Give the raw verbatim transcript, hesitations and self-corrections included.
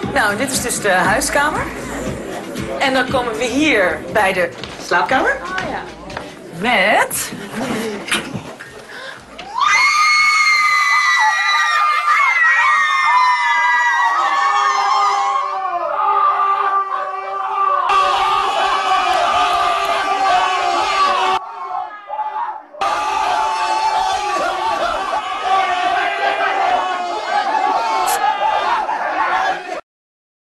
Nou, dit is dus de huiskamer. En dan komen we hier bij de slaapkamer. Oh ja. Met